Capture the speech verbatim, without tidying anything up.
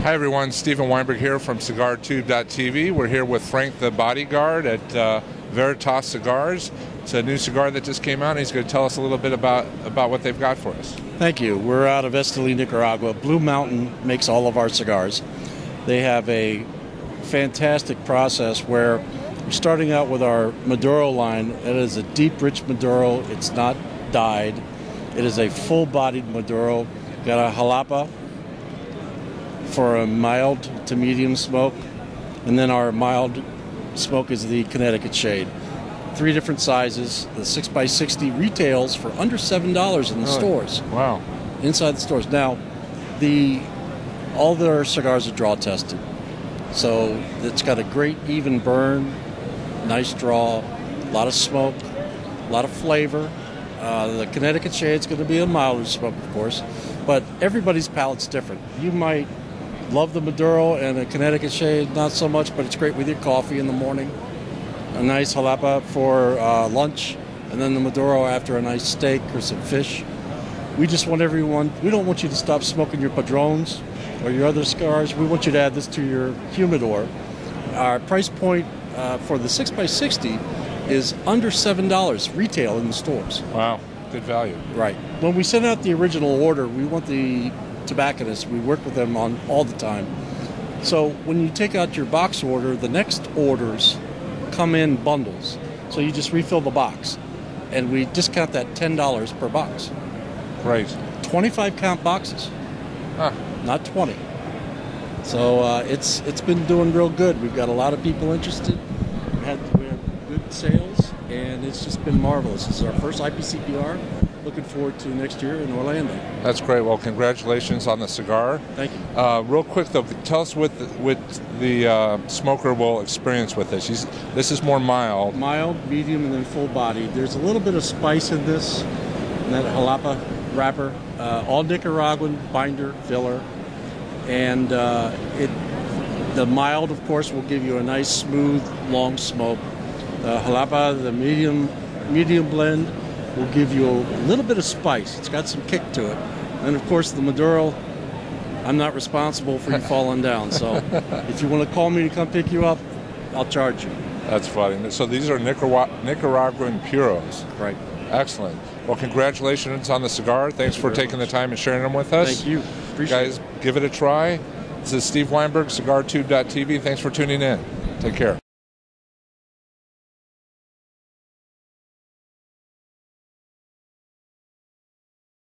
Hi everyone, Stephen Weinberg here from Cigar Tube dot T V. We're here with Frank the Bodyguard at uh, Veritas Cigars. It's a new cigar that just came out, and he's going to tell us a little bit about, about what they've got for us. Thank you. We're out of Esteli, Nicaragua. Blue Mountain makes all of our cigars. They have a fantastic process where we're starting out with our Maduro line. It is a deep, rich Maduro. It's not dyed. It is a full-bodied Maduro. Got a jalapa for a mild to medium smoke, and then our mild smoke is the Connecticut shade. Three different sizes. The six by sixty retails for under seven dollars in the Really? stores. Wow. Inside the stores. Now, the all their cigars are draw tested, so it's got a great even burn, nice draw, a lot of smoke, a lot of flavor. Uh, the Connecticut shade's going to be a milder smoke, of course, but everybody's palate's different. You might love the Maduro and a Connecticut shade, not so much, but it's great with your coffee in the morning. A nice jalapa for uh, lunch, and then the Maduro after a nice steak or some fish. We just want everyone, we don't want you to stop smoking your Padrones or your other cigars. We want you to add this to your humidor. Our price point uh, for the six by sixty is under seven dollars retail in the stores. Wow, good value. Right. When we send out the original order, we want the tobacconists, we work with them on all the time. So when you take out your box order, the next orders come in bundles. So you just refill the box, and we discount that ten dollars per box. Great. twenty-five count boxes, Huh. not twenty. So uh, it's it's been doing real good. We've got a lot of people interested. We had, we had good sales, and it's just been marvelous. This is our first I P C P R. Looking forward to next year in Orlando. That's great. Well, congratulations on the cigar. Thank you. Uh, real quick though, tell us what the, what the uh, smoker will experience with this. He's, this is more mild. Mild, medium, and then full body. There's a little bit of spice in this, in that jalapa wrapper. Uh, all Nicaraguan binder, filler, and uh, it. The mild, of course, will give you a nice, smooth, long smoke. The jalapa, the medium, medium blend, will give you a little bit of spice. It's got some kick to it. And of course the Maduro, I'm not responsible for you falling down. So if you want to call me to come pick you up, I'll charge you. That's funny. So these are Nicaragua, Nicaraguan puros. Right. Excellent. Well, congratulations on the cigar. Thanks Thank for you very taking much. the time and sharing them with us. Thank you. Appreciate Guys, it. give it a try. This is Steve Weinberg, Cigar Tube dot T V. Thanks for tuning in. Take care.